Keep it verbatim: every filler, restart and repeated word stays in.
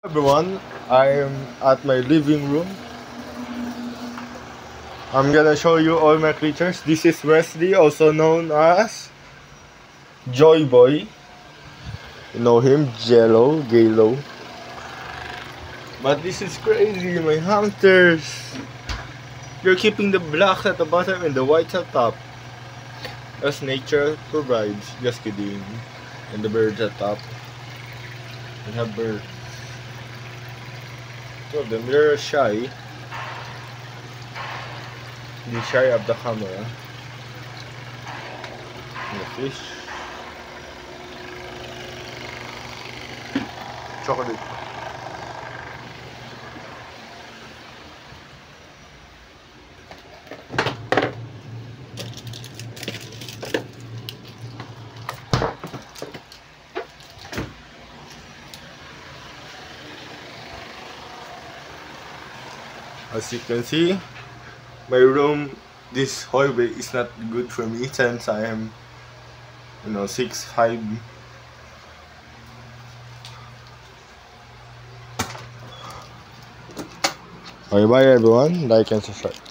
Everyone, I'm at my living room. I'm gonna show you all my creatures. This is Wesley, also known as Joy Boy. You know him, Jello, Galo. But this is crazy, my hunters. You're keeping the blacks at the bottom and the whites at top, as nature provides. Just kidding. And the birds at top. We have birds. Two of them, they're shy. They're shy of the camera. And the fish. Chocolate. As you can see, my room, this hallway is not good for me since I am, you know, six five. Bye bye everyone, like and subscribe.